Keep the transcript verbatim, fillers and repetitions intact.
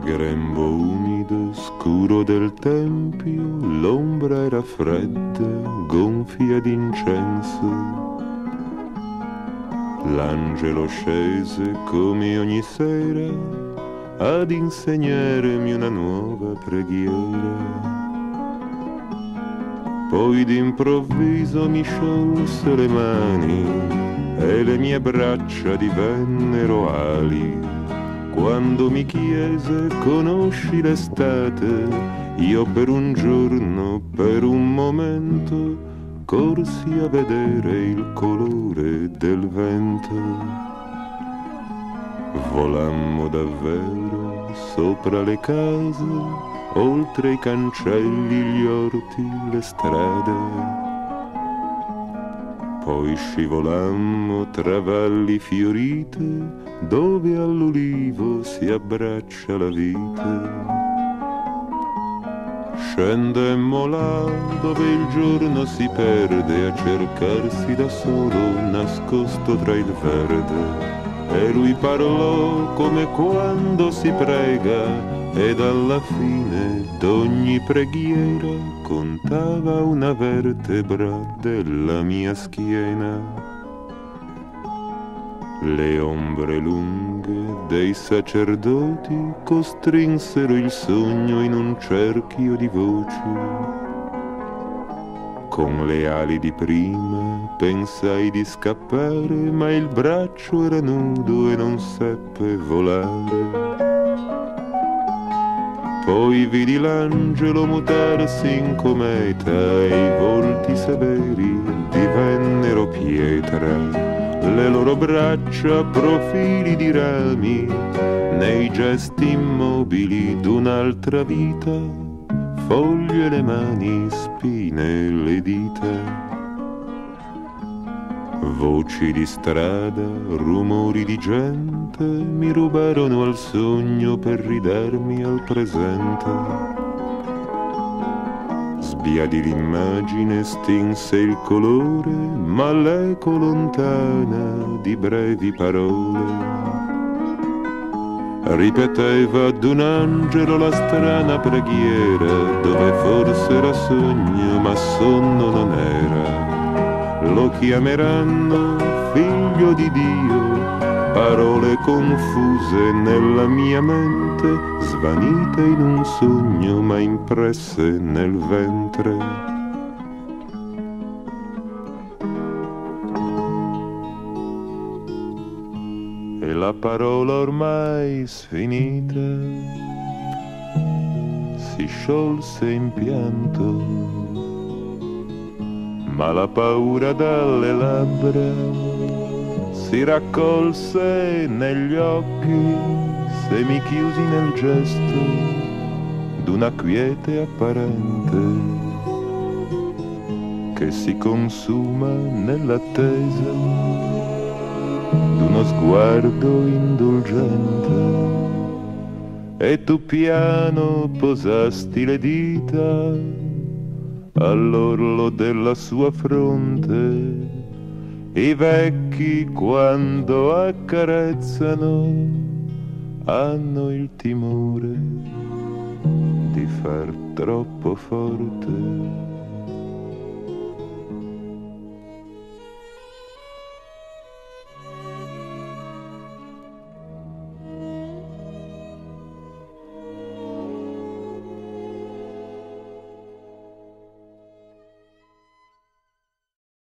grembo umido, scuro del tempio, l'ombra era fredda, gonfia d'incenso. L'angelo scese come ogni sera ad insegnarmi una nuova preghiera. Poi d'improvviso mi sciolse le mani e le mie braccia divennero ali. Quando mi chiese conosci l'estate, io per un giorno, per un momento, corsi a vedere il colore del vento. Volammo davvero sopra le case, oltre i cancelli, gli orti, le strade. Poi scivolammo tra valli fiorite, dove all'ulivo si abbraccia la vita. Scendemmo là dove il giorno si perde a cercarsi da solo nascosto tra il verde. E lui parlò come quando si prega ed alla fine d'ogni preghiera contava una vertebra della mia schiena. Le ombre lunghe dei sacerdoti costrinsero il sogno in un cerchio di voci. Con le ali di prima pensai di scappare, ma il braccio era nudo e non seppe volare. Poi vidi l'angelo mutarsi in cometa e i volti severi divennero pietra. Le loro braccia profili di rami, nei gesti immobili d'un'altra vita, foglie le mani, spine le dita. Voci di strada, rumori di gente, mi rubarono al sogno per ridarmi al presente. Sbiadì l'immagine, stinse il colore, ma l'eco lontana di brevi parole ripeteva ad un angelo la strana preghiera, dove forse era sogno ma sonno non era. Lo chiameranno figlio di Dio, parole confuse nella mia mente, svanite in un sogno ma impresse nel ventre. E la parola ormai sfinita si sciolse in pianto, ma la paura dalle labbra si raccolse negli occhi, se mi chiusi nel gesto d'una quiete apparente che si consuma nell'attesa d'uno sguardo indulgente. E tu piano posasti le dita all'orlo della sua fronte. I vecchi quando accarezzano hanno il timore di far troppo forte.